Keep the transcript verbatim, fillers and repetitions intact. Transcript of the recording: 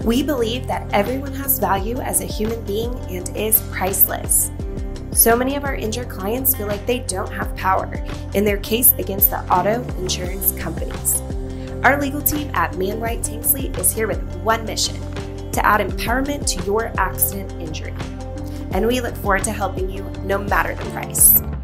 We believe that everyone has value as a human being and is priceless. So many of our injured clients feel like they don't have power in their case against the auto insurance companies. Our legal team at Mann, Wyatt, Tanksley is here with one mission: to add empowerment to your accident injury. And we look forward to helping you no matter the price.